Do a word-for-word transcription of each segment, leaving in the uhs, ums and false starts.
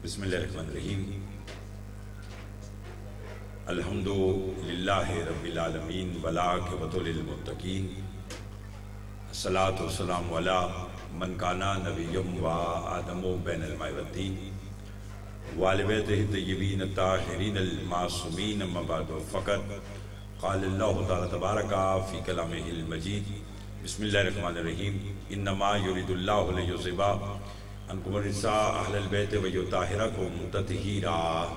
बिस्मिल्लाहिर्रहमानिर्रहीम। अल्हम्दुलिल्लाहि रब्बिल आलमीन वलाक़िबतु लिल मुत्तक़ीन। अस्सलातु वस्सलामु अला मन काना नबिय्यम व आदमु बैनल माइ वद्दीन व आलि बैतिहि तय्यबीन अत्ताहिरीन अल मासूमीन अम्मा बअद फ़क़द क़ाल अल्लाहु तआला तबारका फ़ी कलामिहिल मजीद। बिस्मिल्लाहिर्रहमानिर्रहीम। इन्नमा युरिदुल्लाहु लियुज़हिबा अन्कुम अर्रिज्सा अहलल बैत व युताहिरकुम तत्हीरा।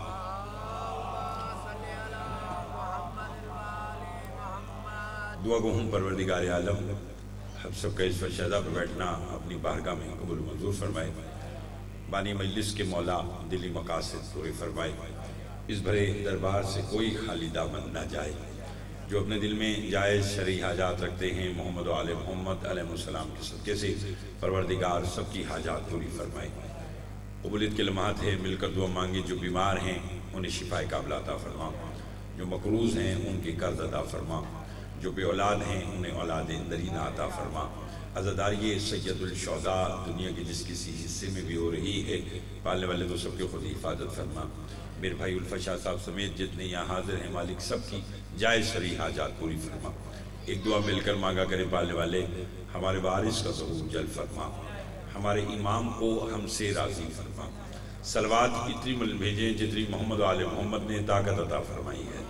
दुआ गो हूँ परवरदिगार आलम हम सबका इस फरशदा पर बैठना अपनी बारगाह में कबूल मंजूर फरमाए। बानी मजलिस के मौला दिली मकासद पूरे फरमाए। इस भरे दरबार से कोई खाली दामन ना जाए। जो अपने दिल में जायज़ शरई हाजात रखते हैं मोहम्मद व आले मोहम्मद अलैहिस्सलाम के सदक़े से परवरदिगार सबकी हाजात पूरी फरमाए। कबूलियत के लम्हात है मिलकर दुआ मांगे। जो बीमार हैं उन्हें शिफाए काबिल अता फरमा। जो मकरूज़ हैं उनके कर्ज अता फरमा। जो बे औलाद हैं उन्हें औलाद इंदरीना अता फरमा। अज़ादारी सैयदुल शुहदा दुनिया के जिस किसी हिस्से में भी हो रही है पालने वाले तो सबके खुद हिफाजत फरमा। मेरे भाई उल्फा शाह साहब समेत जितने यहाँ हाजिर हैं मालिक सबकी जायज़ शरई हाजात पूरी फरमा। एक दुआ मिलकर मांगा करें पालने वाले हमारे वारिस का ज़हूर जल फरमा। हमारे इमाम को हमसे राज़ी फरमा। सलवात इतनी मिल भेजें जितनी मोहम्मद आले मोहम्मद ने ताकत अता फरमाई है।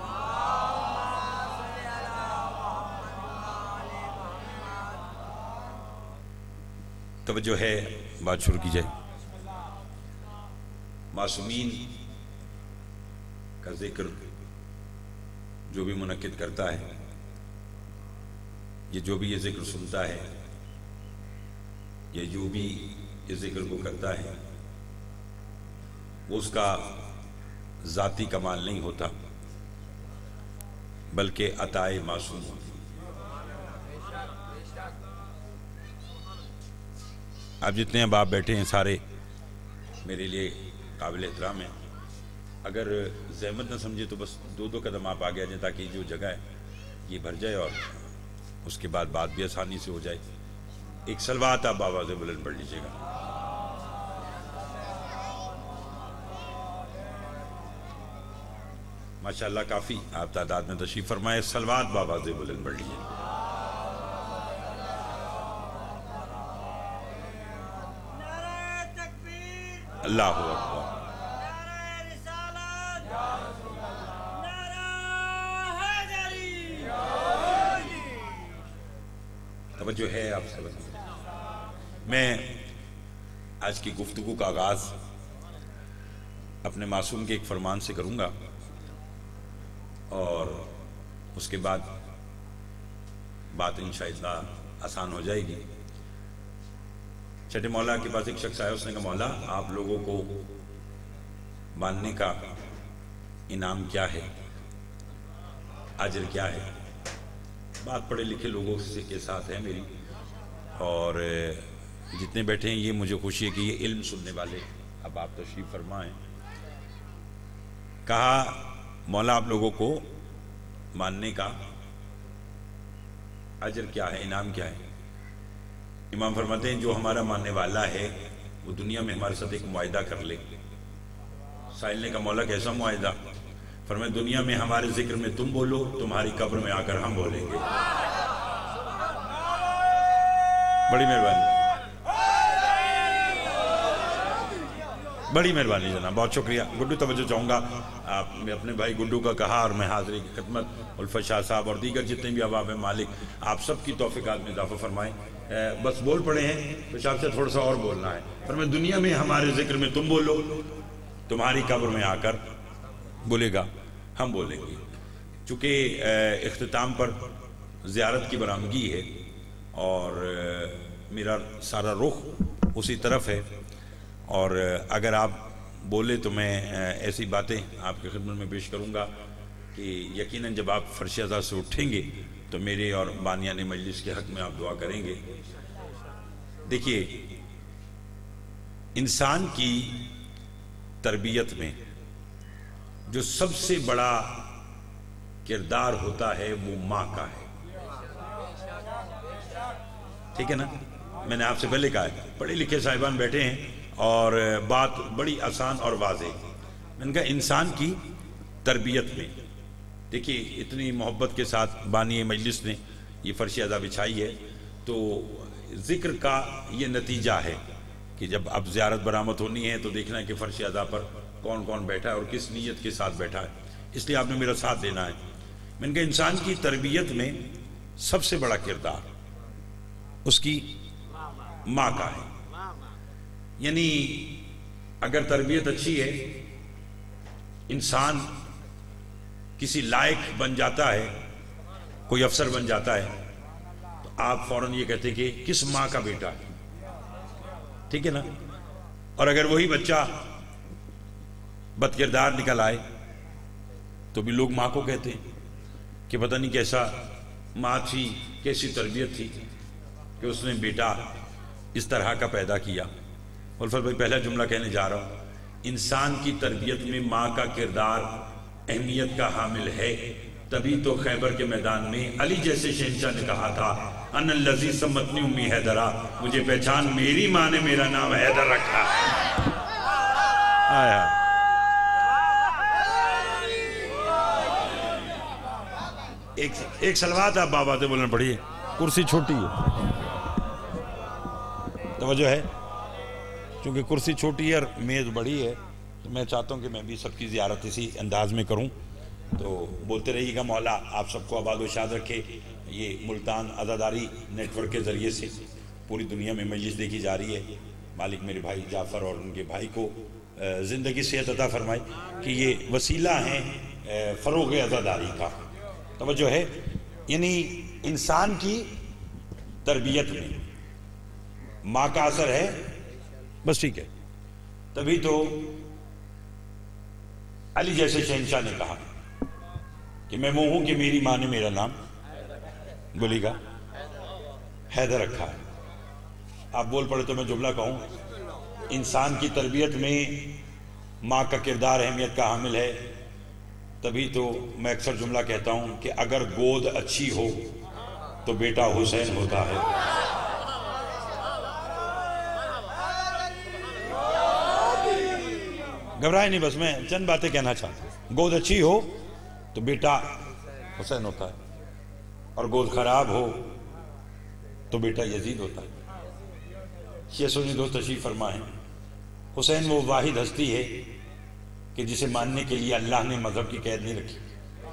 तवज्जो है, बात शुरू की जाए। मासूमीन का जिक्र जो भी मुनक्किद करता है, ये जो भी ये जिक्र सुनता है, ये जो भी ये जिक्र को करता है, वो उसका ज़ाती कमाल नहीं होता बल्कि अताए मासूम होती। आप जितने अब आप बैठे हैं सारे मेरे लिए काबिल एहतराम हैं। अगर ज़हमत न समझे तो बस दो दो कदम आप आगे आ जाए ताकि जो जगह है ये भर जाए और उसके बाद बात भी आसानी से हो जाए। एक सलवात आप आवाज़ बुलंद पढ़ लीजिएगा। माशाअल्लाह काफ़ी आप तादाद में तशरीफ़ फरमाए। सलवात आवाज़ बुलंद पढ़ लीजिए। अल्लाह हू अकबर। तवज्जो है आप सब। मैं आज की गुफ्तगू का आगाज अपने मासूम के एक फरमान से करूंगा और उसके बाद बात इंशाअल्लाह आसान हो जाएगी। छठे मौला के पास एक शख्स आया, उसने कहा मौला आप लोगों को मानने का इनाम क्या है, अजर क्या है। बात पढ़े लिखे लोगों से के साथ है मेरी और जितने बैठे हैं ये मुझे खुशी है कि ये इल्म सुनने वाले अब आप तशरीफ फरमाएं। कहा मौला आप लोगों को मानने का अजर क्या है, इनाम क्या है। इमाम फरमाते हैं जो हमारा मानने वाला है वो दुनिया में हमारे साथ एक मुआहिदा कर ले। साहिल ने कहा मौला कैसा मुआहिदा। फरमाया दुनिया में हमारे जिक्र में तुम बोलो, तुम्हारी कब्र में आकर हम बोलेंगे। बड़ी मेहरबानी, बड़ी मेहरबानी जनाब, बहुत शुक्रिया। गुड्डू तवज्जो चाहूँगा आप मैं अपने भाई गुड्डू का कहा और मैं हाज़िरी की खिदमत उल्फा शाह साहब और दीगर जितने भी अहबाब मालिक आप सबकी तौफीकात में इजाफा फरमाएं। बस बोल पड़े हैं तो शायद से थोड़ा सा और बोलना है। पर मैं दुनिया में हमारे जिक्र में तुम बोलो, तुम्हारी कब्र में आकर बोलेगा हम बोलेंगे। चूँकि इख्तिताम पर ज़ियारत की बरामदगी है और मेरा सारा रुख उसी तरफ है और अगर आप बोले तो मैं ऐसी बातें आपकी खिदमत में पेश करूँगा कि यकीनन जब आप फर्श अज़ा से उठेंगे तो मेरे और बानियाने मजलिस के हक में आप दुआ करेंगे। देखिए इंसान की तरबियत में जो सबसे बड़ा किरदार होता है वो माँ का है। ठीक है ना। मैंने आपसे पहले कहा है पढ़े लिखे साहिबान बैठे हैं और बात बड़ी आसान और वाज़ेह। मैंने कहा इंसान की तरबियत में देखिए इतनी मोहब्बत के साथ बानी मजलिस ने ये फर्श अदा बिछाई है, तो ज़िक्र का ये नतीजा है कि जब अब ज़ियारत बरामद होनी है तो देखना है कि फर्श अदा पर कौन कौन बैठा है और किस नीयत के साथ बैठा है, इसलिए आपने मेरा साथ देना है। मैंने कहा इंसान की तरबियत में सबसे बड़ा किरदार उसकी माँ का है। यानी अगर तरबियत अच्छी है, इंसान किसी लायक बन जाता है, कोई अफसर बन जाता है, तो आप फौरन ये कहते कि किस माँ का बेटा है, ठीक है ना। और अगर वही बच्चा बदकिरदार निकल आए तो भी लोग माँ को कहते हैं कि पता नहीं कैसा माँ थी, कैसी तरबियत थी कि उसने बेटा इस तरह का पैदा किया। उल्फत भाई पहला जुमला कहने जा रहा हूँ, इंसान की तरबियत में माँ का किरदार अहमियत का हामिल है। तभी तो खैबर के मैदान में अली जैसे शहंशाह ने कहा था, अन लजी सम्मतनी उम्मी हैदरा, मुझे पहचान मेरी माँ ने मेरा नाम हैदर रखा। आया एक एक सलवात आप बाबा से बोलना पड़ी, कुर्सी छोटी है, तवज्जो है, क्योंकि कुर्सी छोटी है और मेज़ बड़ी है, तो मैं चाहता हूँ कि मैं भी सबकी ज़ियारत इसी अंदाज में करूँ। तो बोलते रहिएगा मौला आप सबको आबाद व शाद रखे। ये मुल्तान अज़ादारी नेटवर्क के ज़रिए से पूरी दुनिया में मजलिस देखी जा रही है। मालिक मेरे भाई जाफ़र और उनके भाई को ज़िंदगी सेहत अता फरमाए कि ये वसीला हैं फ़रोग़ अज़ादारी का। तवज्जो है, यानी इंसान की तरबियत में माँ का असर है, बस ठीक है। तभी तो अली जैसे शहंशाह ने कहा कि मैं वो हूं कि मेरी माँ ने मेरा नाम बोलेगा हैदर रखा है। आप बोल पड़े तो मैं जुमला कहूं, इंसान की तरबियत में माँ का किरदार अहमियत का हामिल है। तभी तो मैं अक्सर जुमला कहता हूं कि अगर गोद अच्छी हो तो बेटा हुसैन होता है। घबराए नहीं, बस मैं चंद बातें कहना चाहता हूं। गोद अच्छी हो तो बेटा हुसैन होता है, और गोद खराब हो तो बेटा यजीद होता है। शेख सुन्नी दोस्त तशरीफ फरमा है, हुसैन वो वाहिद हस्ती है कि जिसे मानने के लिए अल्लाह ने मजहब की कैद नहीं रखी।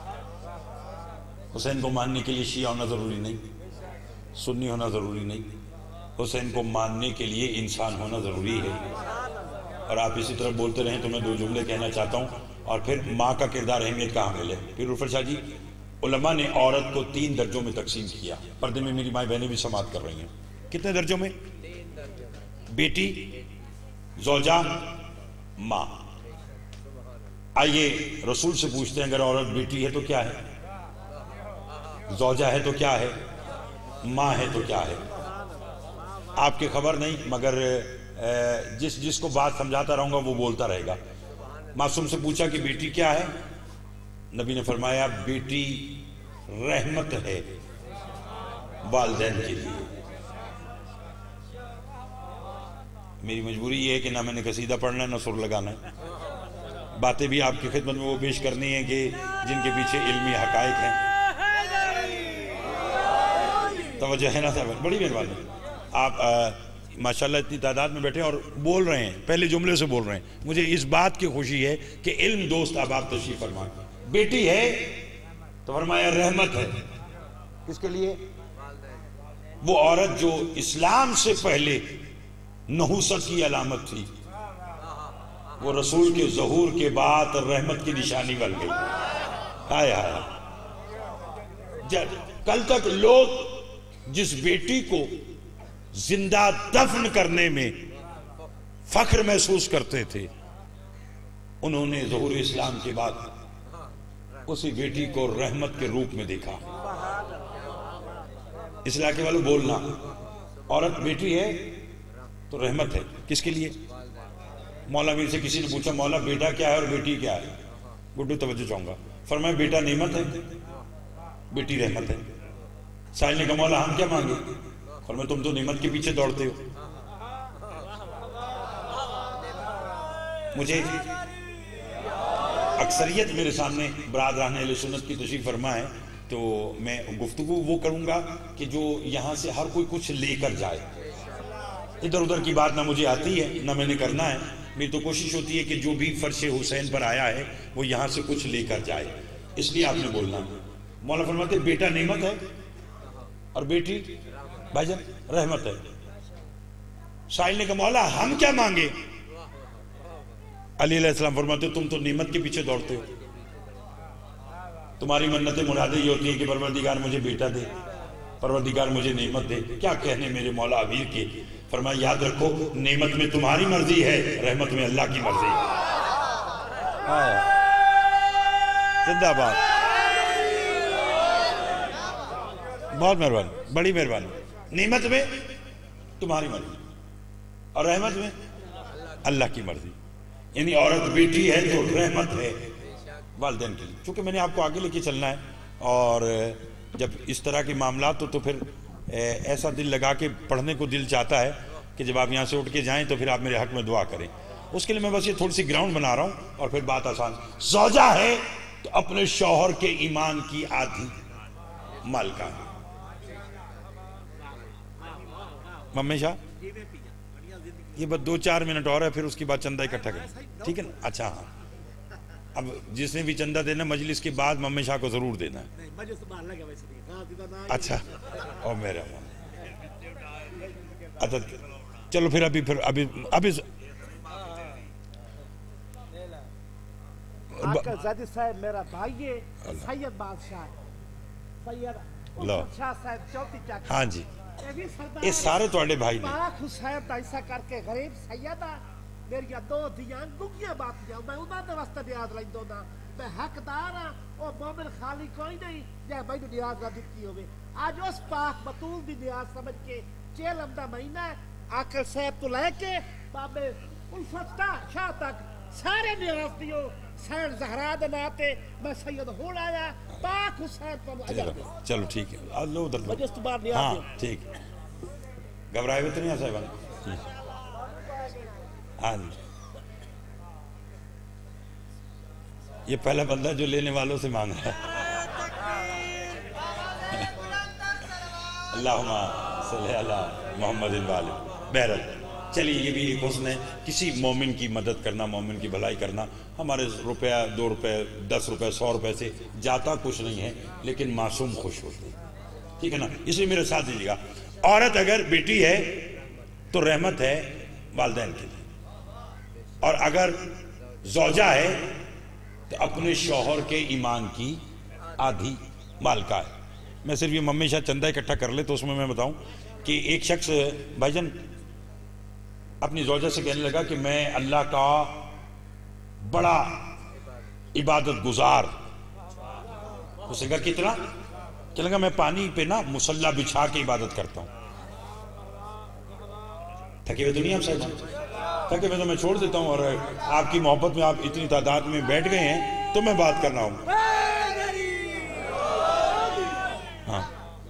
हुसैन को मानने के लिए शिया होना ज़रूरी नहीं, सुन्नी होना ज़रूरी नहीं, हुसैन को मानने के लिए इंसान होना ज़रूरी है। और आप इसी तरह बोलते रहें तो मैं दो जुमले कहना चाहता हूँ। और फिर माँ का किरदार अहमियत कहाँ मिले। फिर रुफर शाह जी, उलमा ने औरत को तीन दर्जों में तकसीम किया। पर्दे में मेरी माँ बहनें भी समात कर रही हैं। कितने दर्जों में? बेटी, ज़ौजा, माँ। आइए रसूल से पूछते हैं, अगर औरत बेटी है तो क्या है, ज़ौजा है तो क्या है, माँ है तो क्या है? आपकी खबर नहीं, मगर जिस जिसको बात समझाता रहूंगा वो बोलता रहेगा। मासूम से पूछा कि बेटी क्या है? नबी ने फरमाया बेटी रहमत है वालिदैन के लिए। मेरी मजबूरी ये है कि ना मैंने कसीदा पढ़ना है ना सुर लगाना है। बातें भी आपकी खिदमत में वो पेश करनी है कि जिनके पीछे इल्मी हकायक हैं। तवज्जो है ना साहब, बड़ी मेहरबानी। आप आ, माशाल्लाह इतनी तादाद में बैठे और बोल रहे हैं, पहले जुमले से बोल रहे हैं। मुझे इस बात की खुशी है कि इल्म दोस्त अब आप तशरीफ फरमाएं। बेटी है तो फरमाया रहमत है, किसके लिए? वो औरत जो इस्लाम से पहले नहुसत की अलामत थी, वो रसूल के ज़हूर के बाद रहमत की निशानी बन गई। हाय हाय, कल तक लोग जिस बेटी को जिंदा दफन करने में फख्र महसूस करते थे, उन्होंने ज़हूर इस्लाम के बाद उसी बेटी को रहमत के रूप में देखा। इस इलाके वालों बोलना, औरत बेटी है तो रहमत है, किसके लिए? मौला मीर से किसी ने पूछा मौला बेटा क्या है और बेटी क्या है? गुड्डू तवज्जो चाहूंगा, फरमाया बेटा नेमत है, बेटी रहमत है। साहिल ने कहा मौला हम क्या मांगे? फरमाया तुम तो नेमत के पीछे दौड़ते हो। मुझे अक्सरियत मेरे सामने बरादरान अहले सुन्नत की तशरीफ फरमा है, तो मैं गुफ्तगू वो करूंगा कि जो यहाँ से हर कोई कुछ लेकर जाए। इधर उधर की बात ना मुझे आती है ना मैंने करना है। मेरी तो कोशिश होती है कि जो भी फर्श हुसैन पर आया है वो यहाँ से कुछ लेकर जाए, इसलिए आपने बोलना। मौला फरमाते बेटा नेमत है और बेटी भाईजान रहमत है। साहिल ने कहा मौला हम क्या मांगे? अली अलैहिस्सलाम फरमाते तुम तो नेमत के पीछे दौड़ते हो, तुम्हारी मन्नतें मुरादें ये होती है कि परवरदिगार मुझे बेटा दे, परवरदिगार मुझे नेमत दे। क्या कहने मेरे मौला अमीर के। फरमाया याद रखो नेमत में तुम्हारी मर्जी है, रहमत में अल्लाह की मर्जी है। जिंदाबाद, बहुत मेहरबानी, बड़ी मेहरबानी। नेमत में तुम्हारी मर्जी और रहमत में अल्लाह की मर्जी। यानी औरत बेटी है तो रहमत है वालिदैन के लिए। चूंकि मैंने आपको आगे लेके चलना है और जब इस तरह के मामला तो, तो फिर ऐसा दिल लगा के पढ़ने को दिल चाहता है कि जब आप यहाँ से उठ के जाएं तो फिर आप मेरे हक में दुआ करें। उसके लिए मैं बस ये थोड़ी सी ग्राउंड बना रहा हूँ और फिर बात आसान। ज़ौजा है तो अपने शौहर के ईमान की आधी मालिका है। मम्मी शाह ये बस दो चार मिनट और है, फिर उसके बाद चंदा इकट्ठा करें, ठीक है ना? अच्छा हाँ, अब जिसने भी चंदा देना मजलिस के बाद मम्मी शाह को जरूर देना है। अच्छा और मेरा अच्छा चलो फिर अभी फिर अभी अभी साहब मेरा भाई है सैयद बादशाह सैयद साहब चौथी चक। हाँ जी ये सारे ਤੁਹਾਡੇ भाई ने। हुसैन ऐसा करके गरीब सैयदा मेरिया दो धियां गुगियां बात जाओ मैं उन्हां दे वास्ते नियाज लैंदो ना। मैं हकदार हां ओ मोमिन खाली कोई नहीं जे मैनू नियाज ना दित्ती होवे। आज उस पाक बतूल दी नियाज समझ के चेलम दा महीना आकल साहब तो लेके बाबे उल्फत शाह तक सारे नियाज दियो। सैन ज़हरा दे नाते मैं सैयद होड़ आया पाक हुसैन को अजर। चलो ठीक है आ लो उधर मजलिस तो बाहर नियाज दियो। हाँ ठीक, घबराए हुए तो नहीं साहब। हाँ जी ये पहला बंदा जो लेने वालों से मांग रहा है। अल्लाहुम्मा सल्ली अला मुहम्मदिन वाले। बहरहाल चलिए ये भी एक हुस्न है, किसी मोमिन की मदद करना, मोमिन की भलाई करना। हमारे रुपया दो रुपए दस रुपए सौ रुपए से जाता कुछ नहीं है, लेकिन मासूम खुश होते हैं, ठीक है ना? इसलिए मेरे साथ दीजिएगा। औरत अगर बेटी है तो रहमत है वालिदैन के लिए, और अगर ज़ौजा है तो अपने शौहर के ईमान की आधी मालिका है। मैं सिर्फ ये मम्मी शायद चंदा इकट्ठा कर ले तो उसमें मैं बताऊं कि एक शख्स भाईजान अपनी ज़ौजा से कहने लगा कि मैं अल्लाह का बड़ा इबादत गुजार। उसने कहा कितना? कहने लगा मैं पानी पे ना मुसल्ला बिछा के इबादत करता हूँ। थके हुए तो नहीं आप साहब? थके हुए तो मैं छोड़ देता हूँ, और आपकी मोहब्बत में आप इतनी तादाद में बैठ गए हैं तो मैं बात करना हूँ। हाँ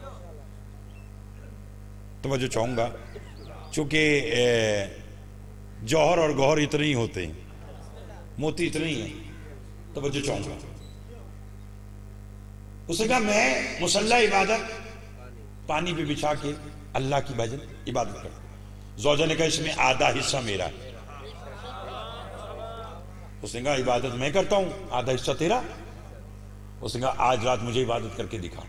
तो मैं जो चाहूँगा, चूँकि जौहर और गौहर इतने ही होते हैं, मोती इतने ही हैं, तो मैं जो चाहूँगा। उसने कहा मैं मुसल्ला इबादत पानी पे बिछा के अल्लाह की भजन इबादत करता हूँ। ज़ौजा ने कहा इसमें आधा हिस्सा मेरा है। उसने कहा इबादत मैं करता हूँ, आधा हिस्सा तेरा। उसने कहा आज रात मुझे इबादत करके दिखा।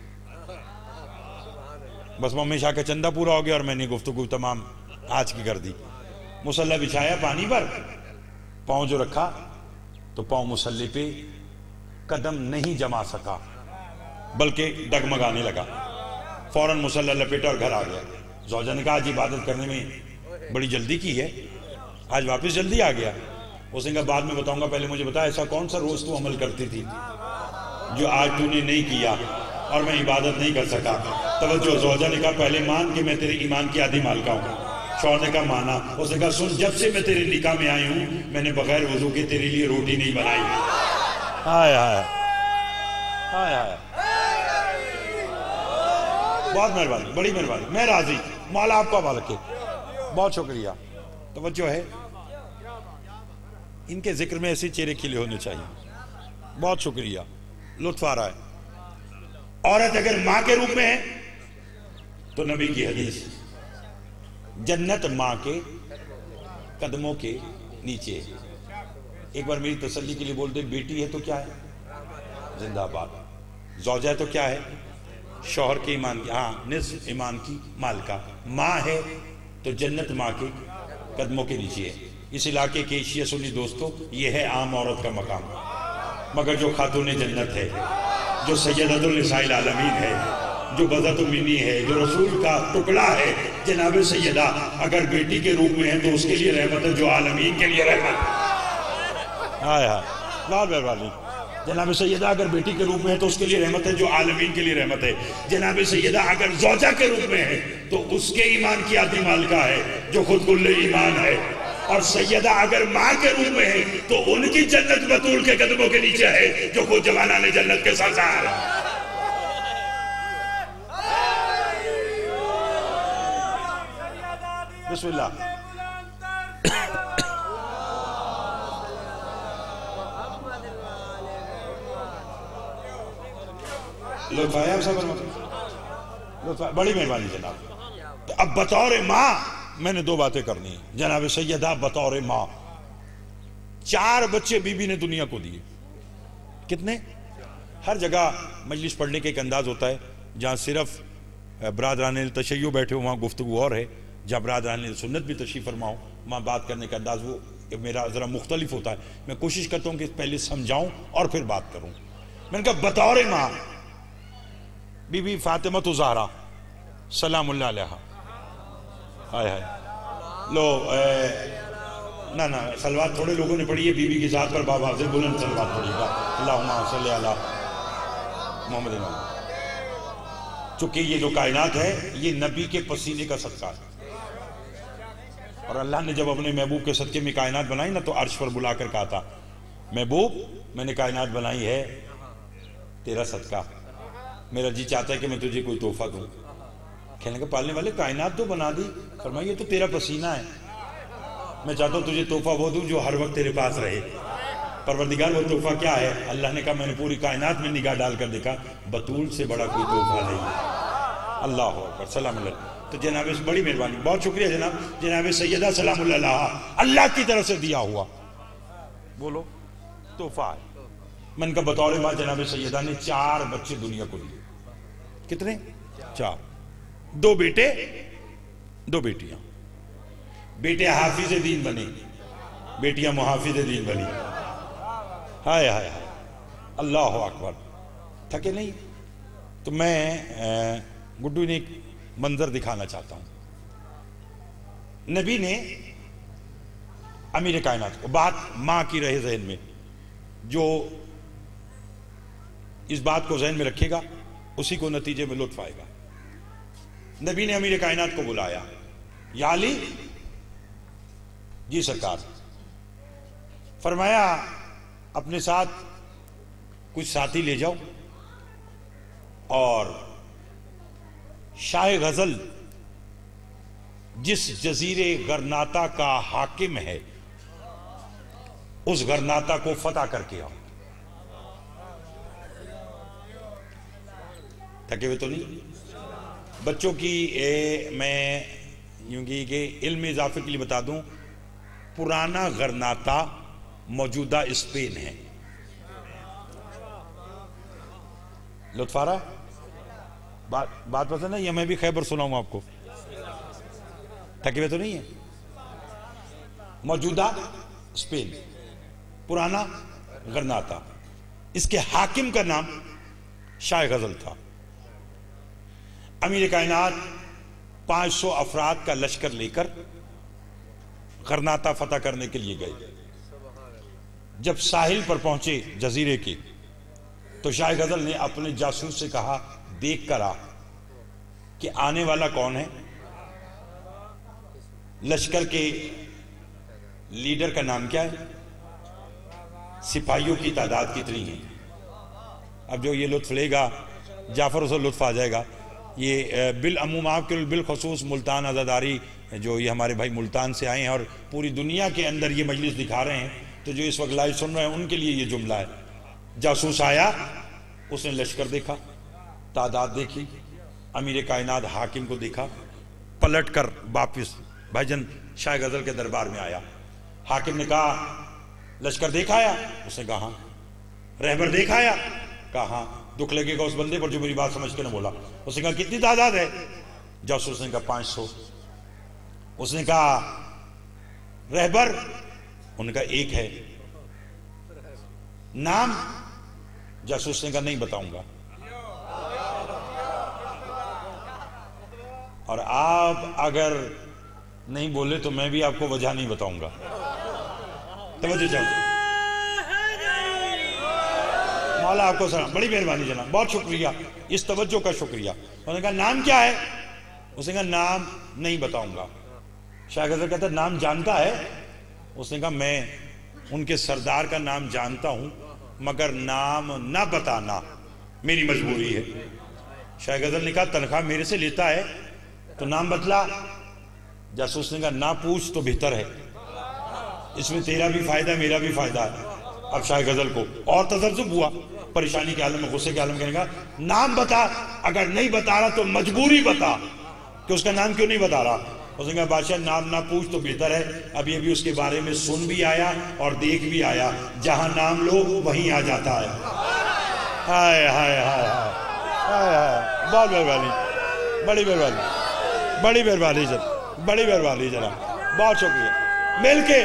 बस मम्मी शाह का चंदा पूरा हो गया और मैंने गुफ्तगू तमाम आज की कर दी। मुसल्ला बिछाया पानी पर, पाँव जो रखा तो पाँव मुसल्ले पे कदम नहीं जमा सका, बल्कि डगमगाने लगा। फौरन मुसल्ला लपेटा और घर आ गया। ज़ौजा ने कहा आज इबादत करने में बड़ी जल्दी की है, आज वापस जल्दी आ गया। उसने कहा बाद में बताऊंगा, पहले मुझे बता ऐसा कौन सा रोज तू अमल करती थी जो आज तूने नहीं किया और मैं इबादत नहीं कर सका। तवज्जो, ज़ौजा ने कहा पहले मान कि मैं तेरे ईमान की आधी मालिका हूँ। शौहर ने कहा माना। उसने कहा सुन, जब से मैं तेरे निकाह में आई हूँ मैंने बगैर वजू के तेरे लिए रोटी नहीं बनाई। हाय हाय हाय हाय, बहुत मेहरबानी, बड़ी मेहरबानी, मैं राजी। मौला आपका हवाला रखे, बहुत शुक्रिया। तवज्जो है, इनके जिक्र में ऐसे चेहरे खिले होने चाहिए। बहुत शुक्रिया, लुत्फ आ रहा है। औरत अगर मां के रूप में है तो नबी की हदीस, जन्नत मां के कदमों के नीचे। एक बार मेरी तसल्ली के लिए बोल दे, बेटी है तो क्या है? जिंदाबाद। ज़ौजा है तो क्या है? शौहर के ईमान की, हाँ, निस्फ ईमान की मालिका। माँ है तो जन्नत माँ के कदमों के नीचे है। इस इलाके के शिया सुन्नी दोस्तों, ये है आम औरत का मकाम, मगर जो खातून जन्नत है, जो सैयदतुल निसाइल आलमीन है, जो बज़तुल मिनी है, जो रसूल का टुकड़ा है, जनाब सैयदा अगर बेटी के रूप में है तो उसके लिए रहमत है, जो आलमीन के लिए रहमत है। हाय हाय, बहुत मेहरबानी। जनाब सैयदा अगर बेटी के रूप में है तो उसके लिए रहमत है, जो आलमीन के लिए रहमत है। जनाब सैयदा अगर ज़ौजा के रूप में है तो उसके ईमान की आती मालिका है, जो खुद कुल्ले ईमान है। और सैयदा अगर माँ के रूप में है तो उनकी जन्नत बतूल के कदमों के नीचे है, जो खुद जवाना ने जन्नत के सरदार है। बिस्मिल्लाह। बड़ी मेहरबानी जनाब। तो अब बतौर माँ मैंने दो बातें करनी है। जनाब सैयदा बतौर माँ चार बच्चे बीबी ने दुनिया को दिए। कितने? हर जगह मजलिस पढ़ने के एक अंदाज होता है, जहाँ सिर्फ बरादरान तशय्यो बैठे हो वहाँ गुफ्तगू और है, जहाँ बरादरान सुन्नत भी तशरीफ़ फरमाओ वहाँ बात करने का अंदाज वो मेरा ज़रा मुख्तलिफ होता है। मैं कोशिश करता हूँ कि पहले समझाऊँ और फिर बात करूँ। मैंने कहा बतौर माँ बीबी फातिमा तो ज़हरा सलामुल्लाह अलैहा। हाय हाय, लो ए, ना ना सलवात थोड़े लोगों ने पढ़ी है, बीबी की ज़ात पर बाबा से बुलंद सलवात पढ़िएगा, अल्लाहुम्मा सल्ली अला मोहम्मद। चूंकि ये जो कायनात है ये नबी के पसीने का सदका है, और अल्लाह ने जब अपने महबूब के सदके में कायनात बनाई ना तो अर्श पर बुलाकर कहा था, महबूब मैंने कायनात बनाई है तेरा सदका, मेरा जी चाहता है कि मैं तुझे कोई तोहफा दूं। कहने के पालने वाले कायनात तो बना दी, फरमाया ये तो तेरा पसीना है, मैं चाहता हूँ तुझे तोहफा वो दूं जो हर वक्त तेरे पास रहे। परवरदिगार वो तोहफा क्या है? अल्लाह ने कहा मैंने पूरी कायनात में निगाह डालकर देखा, बतूल से बड़ा कोई तोहफा नहीं है। अल्लाह अकबर, सलाम अलैह। तो जनाब बड़ी मेहरबानी, बहुत शुक्रिया जनाब। जनाब सैयदा सलामुल्लाह अल्लाह की तरफ से दिया हुआ बोलो तोहफा है। मन का बतौर माँ जनाब सैयदा ने चार बच्चे दुनिया को दिए। कितने? चार। दो बेटे दो बेटियां। बेटे हाफिज दीन बने, बेटियां मुहाफिज दीन बनी। हाय हाय हाय, अल्लाह अकबर। थके नहीं? तो मैं गुड्डू ने एक मंजर दिखाना चाहता हूं। नबी ने अमीर कायनात को, बात मां की रहे जहन में, जो इस बात को जहन में रखेगा उसी को नतीजे में लुत्फ आएगा। नबी ने अमीर कायनात को बुलाया, या अली। जी सरकार। फरमाया अपने साथ कुछ साथी ले जाओ और शाह गजल जिस जजीरे गरनाता का हाकिम है उस गरनाता को फतह करके आओ। थके हुए तो नहीं? बच्चों की ए, मैं यूं कि इल्म इजाफे के लिए बता दूं, पुराना गरनाता मौजूदा स्पेन है। लुत्फ आ रहा है? बात बात पसंद है या मैं भी खैबर सुनाऊं आपको? थके हुए तो नहीं है? मौजूदा स्पेन, पुराना गरनाता, इसके हाकिम का नाम शाह गजल था। अमीर कायनात पांच सौ अफराद का लश्कर लेकर गरनाता फतह करने के लिए गए। जब साहिल पर पहुंचे जजीरे के, तो शाह गजल ने अपने जासूस से कहा, देख कर आ कि आने वाला कौन है, लश्कर के लीडर का नाम क्या है, सिपाहियों की तादाद कितनी है। अब जो ये लुत्फ लेगा जाफर उसे लुत्फ आ जाएगा। ये बिल अमूम आपके बिल खसूस मुल्तान आज़ादारी, जो ये हमारे भाई मुल्तान से आए हैं और पूरी दुनिया के अंदर ये मजलिस दिखा रहे हैं, तो जो इस वक्त लाइव सुन रहे हैं उनके लिए ये जुमला है। जासूस आया, उसने लश्कर देखा, तादाद देखी, अमीर कायनात हाकिम को देखा, पलट कर वापिस भाईजान शाह गजल के दरबार में आया। हाकिम ने कहा लश्कर देखा आया? उसने कहा हाँ। रहबर देखा आया? कहा हाँ। दुख लगेगा उस बंदे पर जो मेरी बात समझ के ना बोला। उसने कहा कितनी तादाद है? जासूस ने कहा पांच सौ। उसने कहा रहबर? उन्होंने कहा एक है। नाम? जासूस ने कहा नहीं बताऊंगा। और आप अगर नहीं बोले तो मैं भी आपको वजह नहीं बताऊंगा। तवज्जो चाहिए। मौला आपको सलाम, बड़ी मेहरबानी जनाब, बहुत शुक्रिया, इस तवज्जो का शुक्रिया। उन्होंने कहा नाम क्या है? उसने कहा नाम नहीं बताऊंगा। शाह गजल कहता नाम जानता है? उसने कहा मैं उनके सरदार का नाम जानता हूं मगर नाम ना बताना मेरी मजबूरी है। शाह गजल ने कहा तनख्वाह मेरे से लेता है तो नाम बतला। जासूस ने कहा ना पूछ तो बेहतर है, इसमें तेरा भी फायदा है मेरा भी फायदा है। अब शाह गजल को और तजब्जुब हुआ, परेशानी के आलम में, गुस्से के आलम में, कहने का नाम बता, अगर नहीं बता रहा तो मजबूरी बता कि उसका नाम क्यों नहीं बता रहा। उसने कहा बादशाह नाम ना पूछ तो बेहतर है, अभी अभी उसके बारे में सुन भी आया और देख भी आया, जहां नाम लो वहीं आ जाता है। हाय हाय हाय हाय हाय, बहुत मेहरबानी, बड़ी मेहरबानी, बड़ी मेहरबानी जनाब, बड़ी मेहरबानी जनाब, बहुत शुक्रिया। मिलके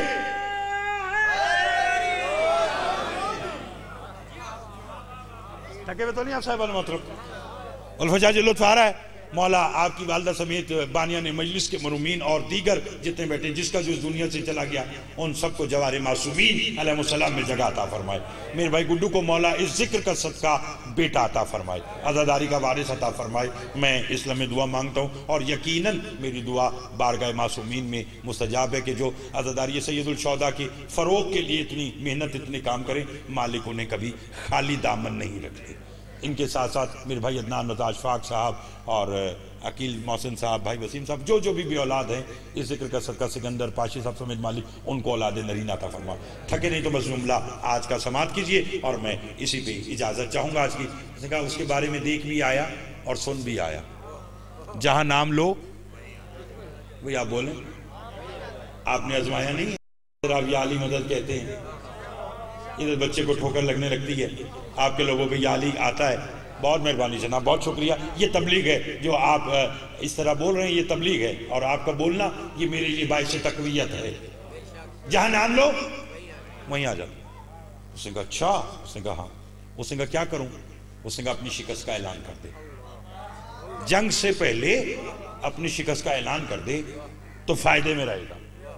थके हुए तो नहीं आप साहब? मतलब उल्फा जी लुत्फ आ रहा है? मौला आपकी वालदा समेत बानिया ने मजलिस के मरूमीन और दीगर जितने बैठे, जिसका जो इस दुनिया से चला गया, उन सबको जवारे मासूमीन अलैहिस्सलाम में जगह अता फरमाए। मेरे भाई गुड्डू को मौला इस जिक्र का सदका बेटा अता फरमाए, आज़ादारी का वारिस अता फरमाए। मैं इसलिए में दुआ मांगता हूँ और यकीनन मेरी दुआ बारगाह मासूमीन में मुस्तजाब है कि जो आज़ादारी सैयदुल शौदा की फ़रोग़ के लिए इतनी मेहनत, इतने काम करें, मालिक उन्हें कभी खाली दामन नहीं रखते। इनके साथ साथ मेरे भाई अदनान रज़ा अशफाक साहब और अकील मोहसिन साहब, भाई वसीम साहब, जो जो भी, भी औलाद हैं, इस जिक्र का सदका सिकंदर पाशी साहब समेत मालिक उनको औलाद नरीन अता फरमा। थके नहीं तो बस जुमला आज का समाप्त कीजिए और मैं इसी पे इजाज़त चाहूँगा आज की। उसने कहा उसके बारे में देख भी आया और सुन भी आया, जहाँ नाम लो वही आप बोलें। आपने आजमाया नहीं? आप या अली मदद कहते हैं, इधर बच्चे को ठोकर लगने लगती है, आपके लोगों पे या अली आता है। बहुत मेहरबानी जनाब, बहुत शुक्रिया। ये तबलीग है जो आप इस तरह बोल रहे हैं, ये तबलीग है और आपका बोलना ये मेरे लिए बाइस तकवीयत है। जहां नाम लो वहीं आ जाओ। उसने कहा अच्छा? उसने कहा हाँ। उसने कहा क्या करूं? उसने कहा अपनी शिकस्त का ऐलान कर दे, जंग से पहले अपनी शिकस्त का ऐलान कर दे तो फायदे में रहेगा।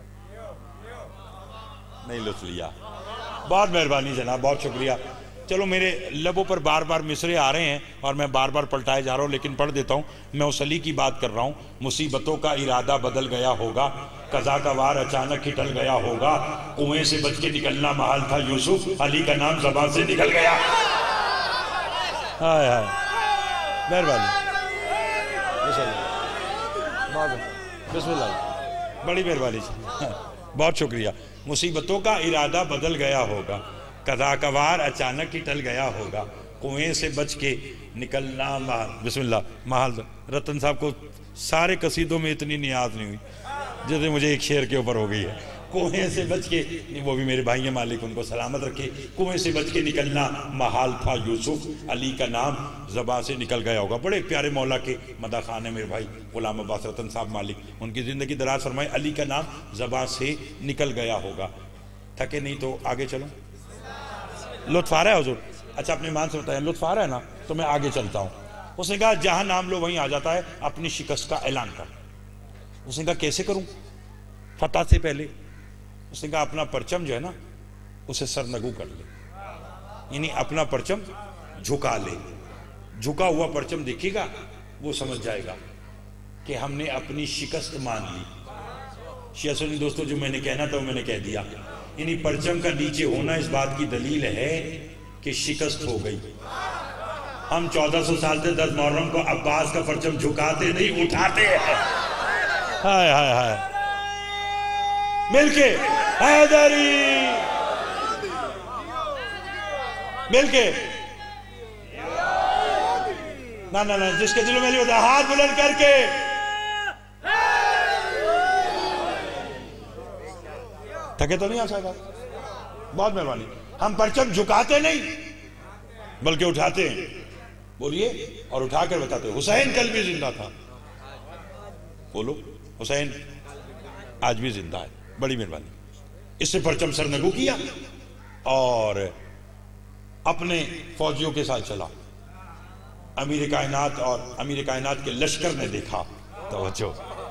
नहीं लुत्फ लिया, बहुत मेहरबानी जनाब, बहुत शुक्रिया। चलो मेरे लबों पर बार बार मिसरे आ रहे हैं और मैं बार बार पलटाए जा रहा हूँ, लेकिन पढ़ देता हूँ। मैं उस अली की बात कर रहा हूँ, मुसीबतों का इरादा बदल गया होगा, कज़ा का वार अचानक ही टल गया होगा, कुएं से बच के निकलना महाल था यूसुफ, अली का नाम ज़बान से निकल गया। हाय हाय, मेहरबानी, बिस्मिल्लाह, बड़ी मेहरबानी, बहुत शुक्रिया। मुसीबतों का इरादा बदल गया होगा, कज़ा का वार अचानक ही टल गया होगा, कुएं से बच के निकलना महल। बिस्मिल्लाह, महल। रतन साहब को सारे कसीदों में इतनी नियाज नहीं हुई जैसे मुझे एक शेर के ऊपर हो गई है। कुएं से बच के, वो भी मेरे भाई हैं, मालिक उनको सलामत रखे। कुएं से बच के निकलना महाल था यूसुफ, अली का नाम ज़बान से निकल गया होगा। बड़े प्यारे मौला के मदा खान है मेरे भाई गुलाम अब्बास रतन साहब, मालिक उनकी ज़िंदगी दराज फरमाए। अली का नाम ज़बान से निकल गया होगा। थके नहीं तो आगे चलो। लुत्फ आ रहा है हुजूर? अच्छा, अपने ईमान से बताएं, लुत्फ आ रहा है ना? तो मैं आगे चलता हूँ। उसने कहा जहाँ नाम लो वहीं आ जाता है, अपनी शिकस्त का ऐलान कर। उसने कहा कैसे करूँ फतह से पहले? उसने कहा अपना परचम जो है ना उसे सरनगू कर ले, यानी अपना परचम झुका ले। झुका हुआ परचम देखिएगा, वो समझ जाएगा कि हमने अपनी शिकस्त मान ली। शिया सुन्नी दोस्तों, जो मैंने कहना था वो मैंने कह दिया। यानी परचम का नीचे होना इस बात की दलील है कि शिकस्त हो गई। हम चौदह सौ साल से दस मुहर्रम को अब्बास का परचम झुकाते नहीं, उठाते हैं। हाय हाय हाय, मिलके हैदरी मिलके ना ना ना, जिसके दिलों में होता है हाथ बुलंद करके थके तो नहीं आ सकता। बहुत मेहरबानी। हम परचम झुकाते नहीं बल्कि उठाते हैं। बोलिए और उठाकर बताते हैं। हुसैन कल भी जिंदा था। बोलो, हुसैन आज भी जिंदा है। बड़ी मेहरबानी। इससे परचम सरनगू किया और अपने फौजियों के साथ चला। अमीर कायनात और अमीर कायनात के लश्कर ने देखा। तवज्जो,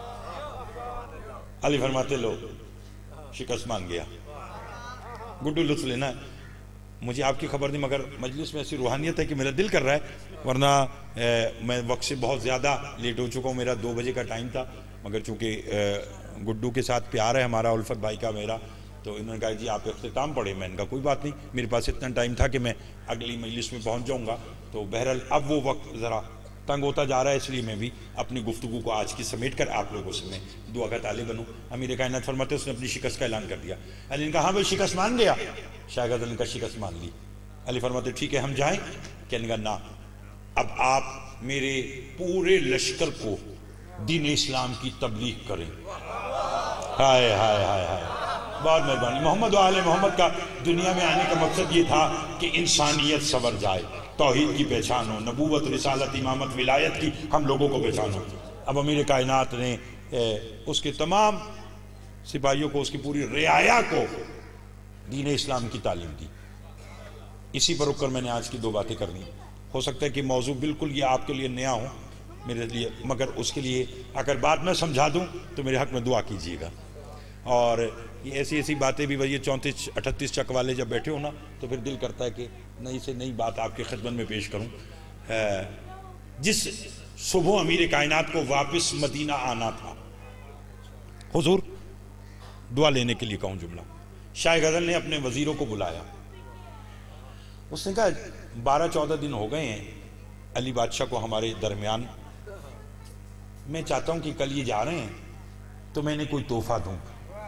अली फरमाते लो शिकस्त मान गया। गुड्डू लुत्फ लेना है, मुझे आपकी खबर नहीं, मगर मजलिस में ऐसी रूहानियत है कि मेरा दिल कर रहा है, वरना ए, मैं वक्त से बहुत ज़्यादा लेट हो चुका हूँ। मेरा दो बजे का टाइम था, मगर चूँकि गुड्डू के साथ प्यार है हमारा, उल्फत भाई का मेरा, तो इन्होंने कहा जी आप इख्तिताम पढ़े। मैंने कहा कोई बात नहीं, मेरे पास इतना टाइम था कि मैं अगली मजलिस में पहुँच जाऊँगा। तो बहरहाल अब वो वक्त ज़रा तंग होता जा रहा है, इसलिए मैं भी अपनी गुफ्तगू को आज की समेट कर आप लोगों से मैं दुआ का तालिब बनूँ। अमीर कायनात फरमाते उसने अपनी शिकस्त का ऐलान कर दिया। अली ने कहा हाँ भाई शिकस्त मान गया। शाहगज़ अली का शिकस्त मान ली। अली फरमाते ठीक है हम जाएं। कहने का ना, अब आप मेरे पूरे लश्कर को दीन इस्लाम की तबलीग करें। हाय हाय हाय हाय, बहुत मेहरबानी। मोहम्मद आले मोहम्मद का दुनिया में आने का मकसद ये था कि इंसानियत संवर जाए, तौहीद की पहचान हो, नबूवत, रिसालत, इमामत, विलायत की हम लोगों को पहचान हो। अब अमीर कायनात ने ए, उसके तमाम सिपाहियों को, उसकी पूरी रियाया को दीन इस्लाम की तालीम दी। इसी पर रुककर मैंने आज की दो बातें करनी। हो सकता है कि मौजू बिल्कुल ये आपके लिए नया हो, मेरे लिए, मगर उसके लिए अगर बात मैं समझा दूं तो मेरे हक में दुआ कीजिएगा। और ये ऐसी ऐसी बातें भी, ये चौंतीस अठतीस चक वाले जब बैठे हो ना, तो फिर दिल करता है कि नई से नई बात आपकी खिदमत में पेश करूं। जिस सुबह अमीर कायनात को वापस मदीना आना था, हुजूर दुआ लेने के लिए कहूं जुमला, शाह गजल ने अपने वजीरों को बुलाया। उसने कहा बारह चौदह दिन हो गए हैं अली बादशाह को हमारे दरमियान, मैं चाहता हूं कि कल ये जा रहे हैं तो मैं इन्हें कोई तोहफा दूं।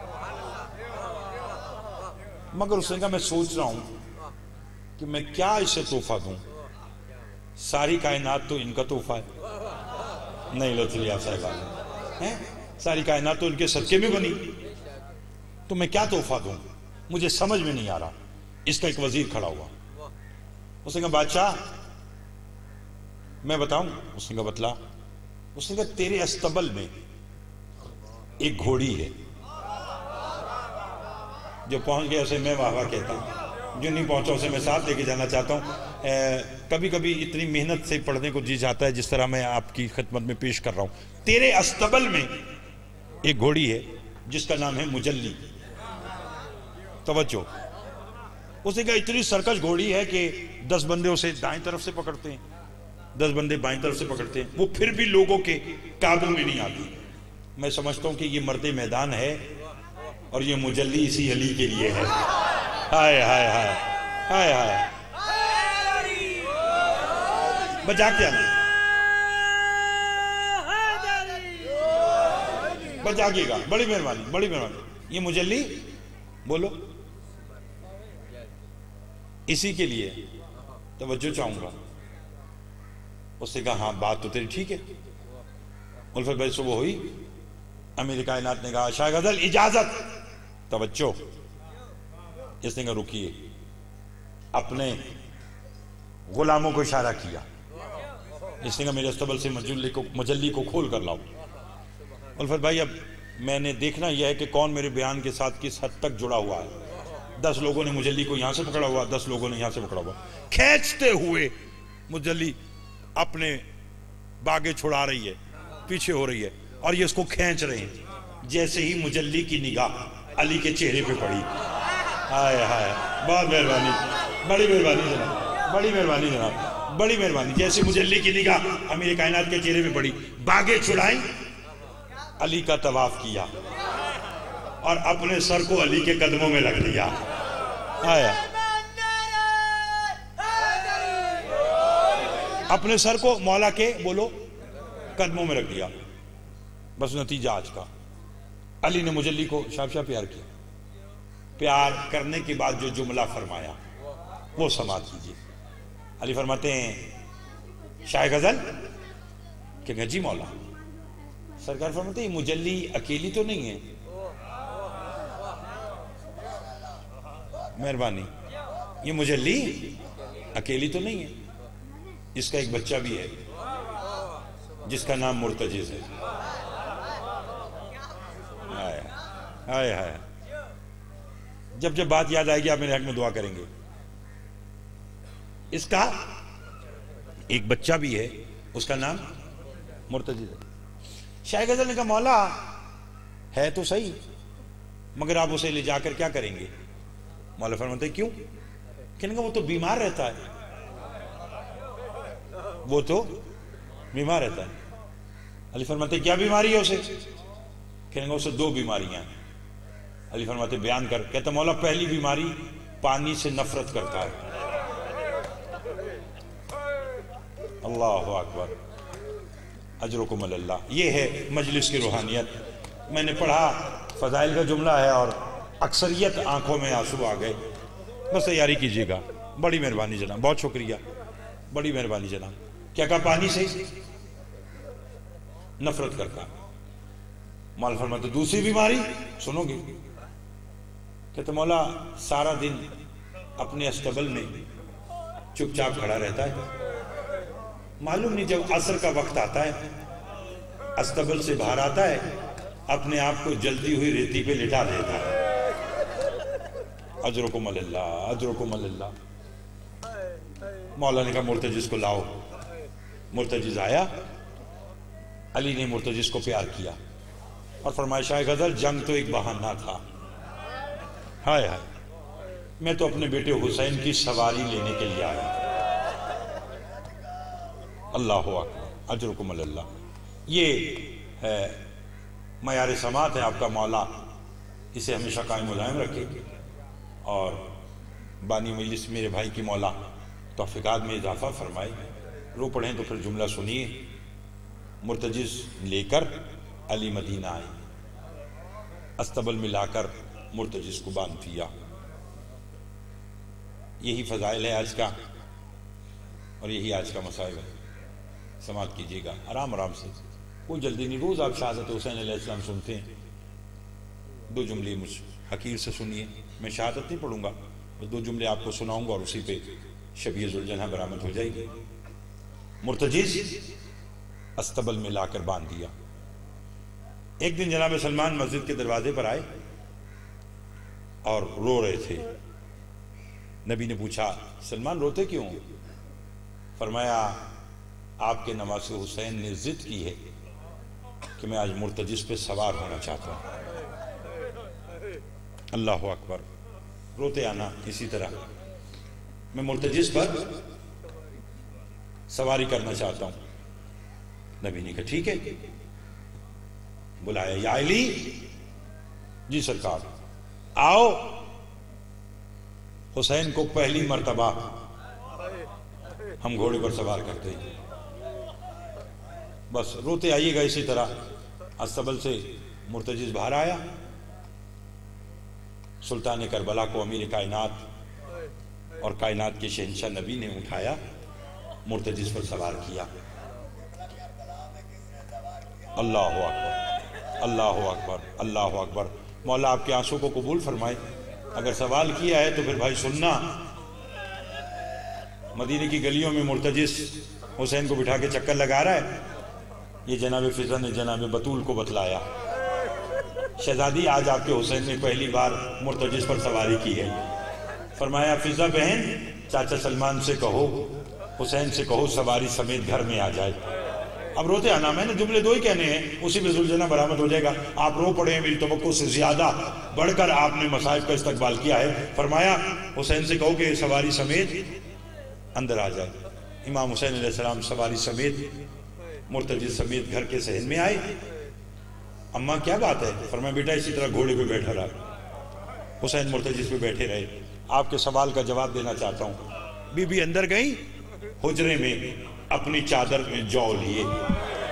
मगर उसने कहा मैं सोच रहा हूं कि मैं क्या इसे तोहफा दूं, सारी कायनात तो इनका तोहफा है। नहीं लुत्फिया साहब हैं, सारी कायनात तो इनके सदके में बनी, तो मैं क्या तोहफा दूं, मुझे समझ में नहीं आ रहा। इसका एक वजीर खड़ा हुआ। उसने कहा बादशाह मैं बताऊं? उसने कहा बतला। उसने कहा तेरे अस्तबल में एक घोड़ी है, जो पहुंच गया उसे मैं वाह वाह कहता हूं, जो नहीं पहुंचा उसे मैं साथ लेके जाना चाहता हूं। कभी कभी इतनी मेहनत से पढ़ने को जी जाता है जिस तरह मैं आपकी खिदमत में पेश कर रहा हूं। तेरे अस्तबल में एक घोड़ी है जिसका नाम है मुजल्ली। तवज्जो, उसने कहा इतनी सरकश घोड़ी है कि दस बंदे उसे दाएं तरफ से पकड़ते हैं, दस बंदे बाएं तरफ से पकड़ते हैं, वो फिर भी लोगों के काबू में नहीं आती। मैं समझता हूं कि ये मर्दे मैदान है और ये मुजल्ली इसी अली के लिए है। हाय हाय हाय हाय हाय, बजा क्या नहीं बजागिएगा। बड़ी मेहरबानी, बड़ी मेहरबानी। ये मुजल्ली बोलो इसी के लिए तवज्जो चाहूंगा। उसने कहा हाँ बात तो तेरी ठीक है। उल्फत भाई सुबह हुई, अमीर कायनात ने कहा शाह गजल इजाजत। तवज्जो, इसने कहा रुकिए, अपने गुलामों को इशारा किया। इसने कहा मेरे अस्तबल से मुजल्ली को मुजल्ली को खोल कर लाओ। उल्फत भाई अब मैंने देखना यह है कि कौन मेरे बयान के साथ किस हद तक जुड़ा हुआ है। दस लोगों ने मुजल्ली को यहां से पकड़ा हुआ, दस लोगों ने यहां से पकड़ा हुआ। खींचते हुए मुजल्ली अपने बागे छुड़ा रही है, पीछे हो रही है, और ये उसको खींच रहे हैं। जैसे ही मुजल्ली की निगाह अली के चेहरे पे पड़ी, हाय हाय, बहुत मेहरबानी, बड़ी मेहरबानी जनाब, बड़ी मेहरबानी जनाब, बड़ी मेहरबानी। जैसे मुजल्ली की निगाह अमीर कायनात के चेहरे पे पड़ी, बागे छुड़ाई, अली का तवाफ किया और अपने सर को अली के कदमों में रख दिया। आया अपने सर को मौला के बोलो कदमों में रख दिया। बस नतीजा आज का, अली ने मुजल्ली को शाबशा प्यार किया। प्यार करने के बाद जो जुमला फरमाया, वो समात कीजिए। अली फरमाते हैं शाह गजल कि जी मौला। सरकार फरमाते हैं मुजल्ली अकेली तो नहीं है? मेहरबानी, ये मुजल्ली अकेली तो नहीं है, इसका एक बच्चा भी है जिसका नाम मुर्तजिज है। हाय हाय हाय, जब जब बात याद आएगी आप मेरे हक में दुआ करेंगे। इसका एक बच्चा भी है, उसका नाम मुर्तजिज है। शाह गजल ने कहा मौला है तो सही, मगर आप उसे ले जाकर क्या करेंगे? मौला फरमाते क्यों? कहने का वो तो बीमार रहता है, वो तो बीमार रहता है। अली फरमाते क्या बीमारी है उसे? कहने का उसे दो बीमारियां हैं। अली फरमाते बयान कर। कहते मौला पहली बीमारी पानी से नफरत करता है। अल्लाह अकबर, अजरुकुम अल्लाह। ये है मजलिस की रूहानियत। मैंने पढ़ा, फजाइल का जुमला है और अक्सरियत आंखों में आंसू आ गए। बस तैयारी कीजिएगा। बड़ी मेहरबानी जनाब, बहुत शुक्रिया, बड़ी मेहरबानी जनाब। क्या कहा? पानी से नफरत करता। मौला फरमाते दूसरी बीमारी सुनोगे? कहते मौला सारा दिन अपने अस्तबल में चुपचाप खड़ा रहता है, मालूम नहीं जब असर का वक्त आता है अस्तबल से बाहर आता है, अपने आप को जलती हुई रेती पे लिटा देता है। अजरुकुम अल्लाह, अजरुकुम अल्लाह। मौला ने कहा मुर्तजिज को लाओ। मुर्तजिज आया। अली ने मुर्तजिज को प्यार किया और फरमाया गजल जंग तो एक बहाना था। हाय हाय, मैं तो अपने बेटे हुसैन की सवारी लेने के लिए आया। अल्लाह अकबर, अजरुकुम अल्लाह। ये है मयार समात है आपका मौला, इसे हमेशा कायम मुलायम रखे। और बानी मजलिस मेरे भाई की मौला तौफीकात में इजाफा फरमाए। रो पढ़ें तो फिर जुमला सुनिए। मुर्तजिज लेकर अली मदीना आए, अस्तबल मिलाकर मुर्तजिज को बांध दिया। यही फजाइल है आज का और यही आज का मसाइल है। समात कीजिएगा आराम आराम से, कोई जल्दी नहीं। रोज आप शहादत हुसैन अलैहिस्सलाम सुनते हैं। दो जुमले मुझ हकीर से सुनिए। मैं शहादत नहीं पढ़ूंगा, बस दो जुमले आपको सुनाऊंगा और उसी पे शबीह जुलजन्हा बरामद हो जाएगी। मुर्तजिज अस्तबल में लाकर बांध दिया। एक दिन जनाब सलमान मस्जिद के दरवाजे पर आए और रो रहे थे। नबी ने पूछा सलमान रोते क्यों? फरमाया आपके नवासे हुसैन ने जिद की है कि मैं आज मुर्तजिज पे सवार होना चाहता हूं। अल्लाह अकबर। रोते आना इसी तरह, मैं मुर्तजिज पर सवारी करना चाहता हूं। नबी ने कहा ठीक है। बुलाया, या अली। जी सरकार। आओ, हुसैन को पहली मर्तबा हम घोड़े पर सवार करते हैं। बस रोते आइएगा इसी तरह। अस्तबल से मुर्तजिज बाहर आया। सुल्तान करबला को अमीर कायनात और कायनात के शहंशाह नबी ने उठाया, मुर्तजिज पर सवार किया। अल्लाह अकबर, अल्लाह अकबर, अल्लाह अकबर। मौला आपके आंसू को कबूल फरमाए। अगर सवाल किया है तो फिर भाई सुनना। मदीने की गलियों में मुर्तजिज हुसैन को बिठा के चक्कर लगा रहा है। ये जनाब फिजा ने जनाब बतूल को बतलाया, शहजादी आज आपके हुसैन ने पहली बार मुर्तजिज पर सवारी की है। फरमाया फिजा बहन, चाचा सलमान से कहो, हुसैन से कहो सवारी समेत घर में आ जाए। अब रोते आना, मैंने जुमले दो ही कहने हैं, उसी में जुलझना बरामद हो जाएगा। आप रो पड़े, मेरी तवक्को से ज्यादा बढ़कर आपने मसाइब का इस्तकबाल किया है। फरमाया हुसैन से कहो कि सवारी समेत अंदर आ जाए। इमाम हुसैन अलैहिस्सलाम सवारी समेत मुर्तजिज समेत घर के सहन में आए। अम्मा क्या बात है? फरमाया बेटा इसी तरह घोड़े पे बैठा रहा। हुसैन मुर्तजिज पे बैठे रहे। आपके सवाल का जवाब देना चाहता हूं। बीबी अंदर गई, हुजरे में अपनी चादर में जौ लिए।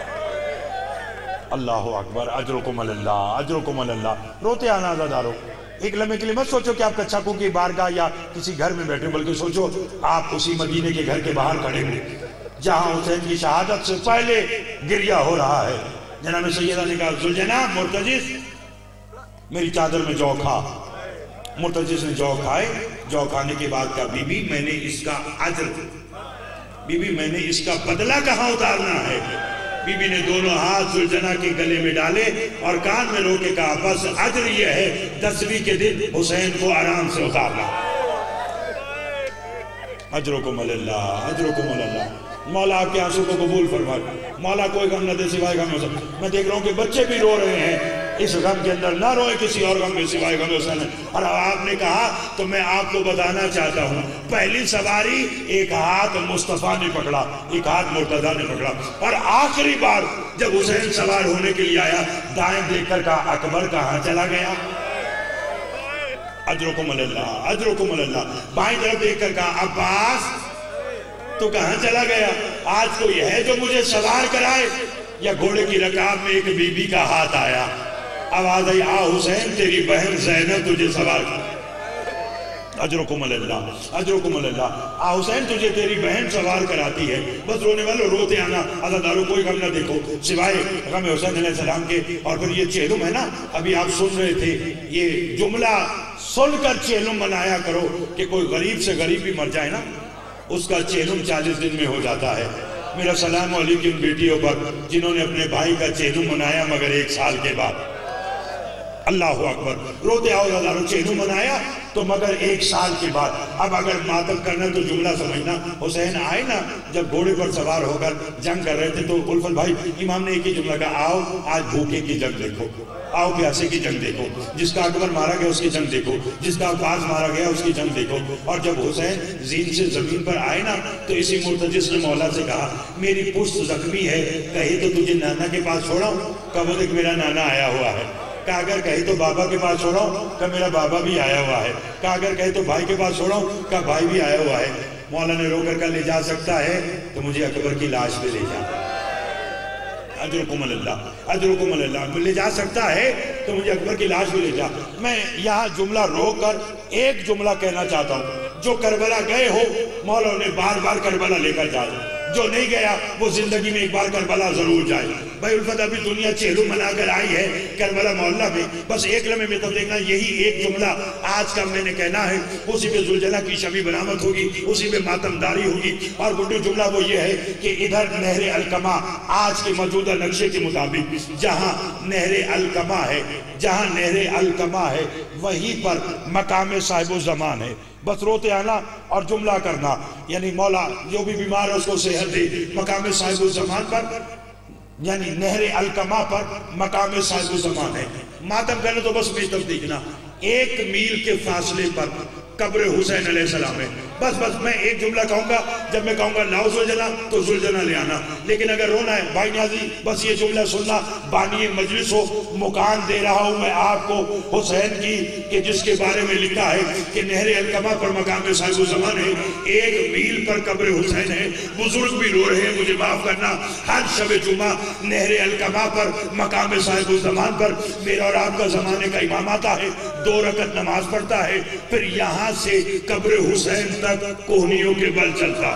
अल्लाह अकबर, अजरुकुम अल्लाह, अजरुकुम अल्लाह। रोते आना आजादारो, एक लम्हे के लिए मत सोचो कि आप कच्छाकू की बारगाह या किसी घर में बैठे, बल्कि सोचो आप उसी मदीने के घर के बाहर खड़े हो जहां हुसैन की शहादत से पहले गिरिया हो रहा है। जनाब सैयदा ने कहा, जुलजना मुर्तजिस मेरी चादर में जौ खा। मुर्तजिस ने जौ खाए। जौ खाने के बाद कहा, बीबी मैंने इसका अज्र, बीबी मैंने इसका बदला कहां उतारना है। बीबी ने दोनों हाथ सुलझना के गले में डाले और कान में रोके कहा, बस अज्र यह है दसवीं के दिन हुसैन को आराम से उतारना। अजरों को मल्ला, अजरों को मल्ला। मौला आपके आंसू को कबूल फरमाए। मौला कोई गम न दे सिवाय गम हुसैन। मैं देख रहा हूं कि बच्चे भी रो रहे हैं, इस गम के अंदर ना रोए किसी और गम में सिवाय गम हुसैन। और आपने कहा तो मैं आपको बताना चाहता हूं, पहली सवारी एक हाथ मुस्तफा ने पकड़ा, एक हाथ मुर्तजा ने पकड़ा, और आखिरी बार जब हुसैन सवार होने के लिए आया, दाएं देखकर कहा, अकबर कहां चला गया। अजरों को मल्ला, अजरों को मल्ला। बाएं तरफ देखकर कहा, अब्बास तो कहां चला गया। आज कोई है जो मुझे सवार कराए। या घोड़े की रकाब में एक बीबी का हाथ आया, आवाज आई, आ हुसैन तेरी बहन ज़ैनब तुझे सवार कर। अजरों को मल्ला, अजरों को मल्ला। आ हुसैन तुझे तेरी बहन सवार कराती है। बस रोने वालों रोते आना, अज़ादारों कोई गम ना देखो सिवाय गम हुसैन अलैहिस्सलाम के। और फिर ये चेलुम है ना, अभी आप सुन रहे थे, ये जुमला सुनकर चेलुम मनाया करो कि कोई गरीब से गरीब भी मर जाए ना, उसका चेलुम चालीस दिन में हो जाता है। मेरा सलाम अलैकुम उन बेटियों पर जिन्होंने अपने भाई का चेलुम मनाया मगर एक साल के बाद। अल्लाह अकबर। रोते आओ हजारों, चेलुम मनाया तो मगर एक साल के बाद। अब अगर मातम करना तो जुमला समझना। हुसैन आए ना जब घोड़े पर सवार होकर जंग कर रहे थे, तो उल्फत भाई इमाम ने एक ही जुमला कहा, आओ आज भूखे की जंग देखो, आओ प्यासे की जंग देखो, जिसका अकबर मारा गया उसकी जंग देखो, जिसका अब्बास मारा गया उसकी जंग देखो। और जब हुसैन जीन से जमीन पर आए ना, तो इसी मुर्तजिस ने मौला से कहा, मेरी पुश्त जख्मी है, कहे तो तुझे नाना के पास छोड़ाऊं। कब तक मेरा नाना आया हुआ है। कहा अगर कहे तो बाबा के पास छोड़ाऊं। का मेरा बाबा भी आया हुआ है। कहा अगर कहे तो भाई के पास छोड़ाऊं। का भाई भी आया हुआ है। मौला ने रोकर कर ले जा सकता है तो मुझे अकबर की लाश पे ले जा। अजरुकुमुल्लाह, अजरुकुमुल्लाह। ले जा सकता है तो मुझे अकबर की लाश भी ले जा। मैं यहाँ जुमला रोक कर एक जुमला कहना चाहता हूँ, जो करबला गए हो मौला ने बार बार करबला लेकर जाए, जो नहीं गया वो जिंदगी में एक बार करबला जरूर जाए। भाई उल्फत अभी दुनिया चेलुम मनाकर आई है करबला मोहल्ला में, बस एक लम्हे में तो देखना यही एक जुमला आज का मैंने कहना है, उसी पे जुलझला की शमी बरामद होगी, उसी पे मातमदारी होगी। और गुड्डू जुमला वो ये है कि इधर नहरे अलकमा, आज के मौजूदा नक्शे के मुताबिक जहाँ नहरे अलकमा है, जहाँ नहरे अलकमा है वहीं पर मकाम साहिब ज़मान है। बस रोते आना और जुमला करना, यानी मौला जो भी बीमार है उसको सेहत दे। मकाम साहिब ज़मान पर यानी नहरे अलकमा पर मकाम साहिब ज़मान है। मातम करने तो बस मेरी तरफ देखना, एक मील के फासले पर कब्र हुसैन अलैहिस्सलाम है। बस बस मैं एक जुमला कहूंगा, जब मैं कहूंगा लाओ जुलझना तो जुलझना ले आना। लेकिन अगर रोना है भाई न्याजी, बस ये जुमला सुनना, बानी मजलिस हो, मुकान दे रहा हूं मैं आपको हुसैन की, कि जिसके बारे में लिखा है कि नहरे अलकमा पर मकाम साहिब ज़मान है, एक मील पर कब्र हुसैन है। बुजुर्ग भी रो रहे हैं, मुझे माफ करना। हर शब जुमा नहरे अलकमा पर मकाम साहिब ज़मान पर मेरा और आपका जमाने का इमाम आता है, दो रकत नमाज पढ़ता है, फिर यहाँ से कब्र हुसैन तक कोहनियों के बल चलता।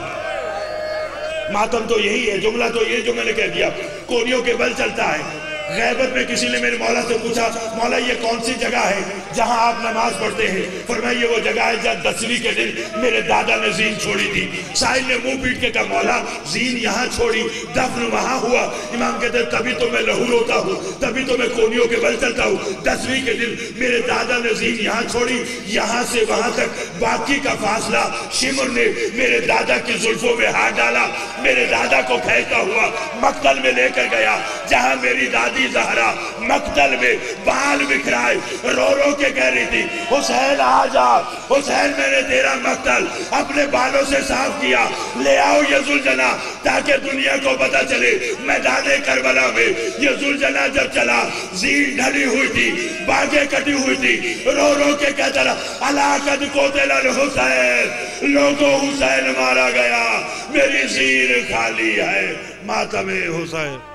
मातम तो यही है, जुमला तो यही जो मैंने कह दिया, कोहनियों के बल चलता है। गैबत में किसी ने मेरे मौला से पूछा, मौला ये कौन सी जगह है जहां आप नमाज पढ़ते हैं? फरमाया ये वो जगह है जहां दसवीं के दिन मेरे दादा ने जीन छोड़ी थी। साहिल ने मुंह पीट के कहा, मौला जीन यहाँ छोड़ी, दफन वहां हुआ। इमाम कहते तभी तो मैं लहू रोता हूँ, तभी तो मैं कोहनियों के बल चलता हूँ। दसवीं के दिन मेरे दादा ने जीन यहाँ छोड़ी, यहाँ से वहां तक बाकी का फासला शिमर ने मेरे दादा की जुल्फों में हाथ डाला, मेरे दादा को खेलता हुआ मक्तल में लेकर गया, जहां मेरी दादी ज़हरा मक्तल में बाल बिखराए रो रो के कह रही थी, हुसैन आ जा, हुसैन मैंने तेरा मक्तल अपने बालों से साफ किया, ले आओ ये जुलझना ताकि दुनिया को पता चले मैदाने करबला में ये जुलझना जब चला, जीन ढली हुई थी, बागें कटी हुई थी, रो रो के कहता रहा, अला कद कोतिल हुसैन, लोगों हुसैन मारा गया, मेरी जीन खाली है। मातमे हुसैन।